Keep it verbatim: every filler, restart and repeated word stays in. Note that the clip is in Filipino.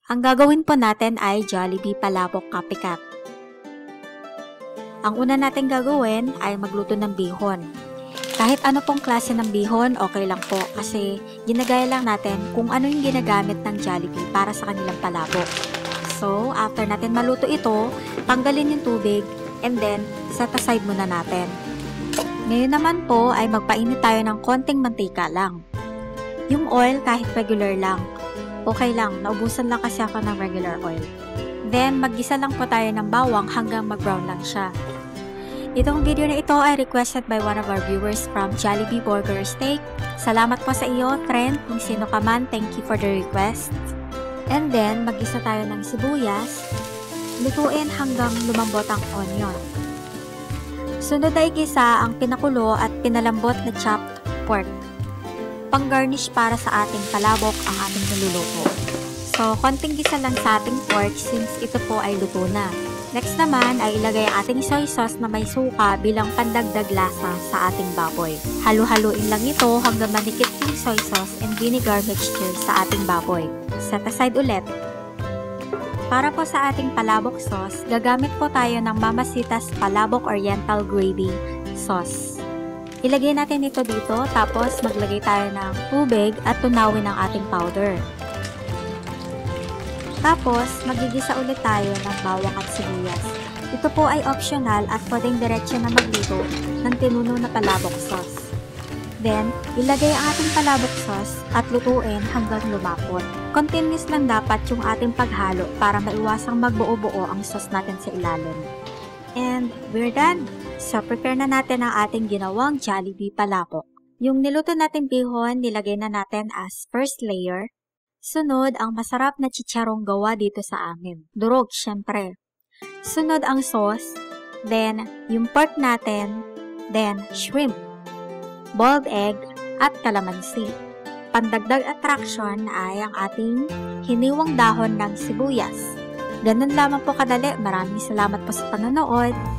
Ang gagawin po natin ay Jollibee Palabok Copycat. Ang una natin gagawin ay magluto ng bihon. Kahit ano pong klase ng bihon, okay lang po kasi ginagaya lang natin kung ano yung ginagamit ng Jollibee para sa kanilang palabok. So, after natin maluto ito, tanggalin yung tubig and then set aside muna natin. Ngayon naman po ay magpainit tayo ng konting mantika lang. Yung oil kahit regular lang. Okay lang, naubusan lang kasi ako ng regular oil. Then, maggisa lang po tayo ng bawang hanggang mag-brown lang siya. Itong video na ito ay requested by one of our viewers from Jollibee Burger Steak. Salamat po sa iyo, Trent. Kung sino ka man, thank you for the request. And then, maggisa tayo ng sibuyas. Lutuin hanggang lumambot ang onion. Sunod ay gisa ang pinakulo at pinalambot na chopped pork. Pang-garnish para sa ating palabok ang ating niluluto. So, konting gisa lang sa ating pork since ito po ay luto na. Next naman ay ilagay ang ating soy sauce na may suka bilang pandagdag lasa sa ating baboy. Halu-haluin lang ito hanggang manikit yung soy sauce and vinegar mixture sa ating baboy. Set aside ulit. Para po sa ating palabok sauce, gagamit po tayo ng Mamacita's Palabok Oriental Gravy Sauce. Ilagay natin ito dito, tapos maglagay tayo ng tubig at tunawin ang ating powder. Tapos, magigisa ulit tayo ng bawang at sibuyas. Ito po ay optional at pwedeng diretsyo na magluto ng tinuno na palabok sauce. Then, ilagay ang ating palabok sauce at lutuin hanggang lumapot. Continuous lang dapat yung ating paghalo para maiwasang magbuo-buo ang sauce natin sa ilalim. And we're done! So, prepare na natin ang ating ginawang Jollibee Palabok. Yung niluto natin bihon, nilagay na natin as first layer. Sunod, ang masarap na chicharong gawa dito sa amin. Durog, syempre. Sunod ang sauce. Then, yung pork natin. Then, shrimp, boiled egg, at kalamansi. Pandagdag attraction ay ang ating hiniwang dahon ng sibuyas. Ganun lamang po kadali. Maraming salamat po sa panonood.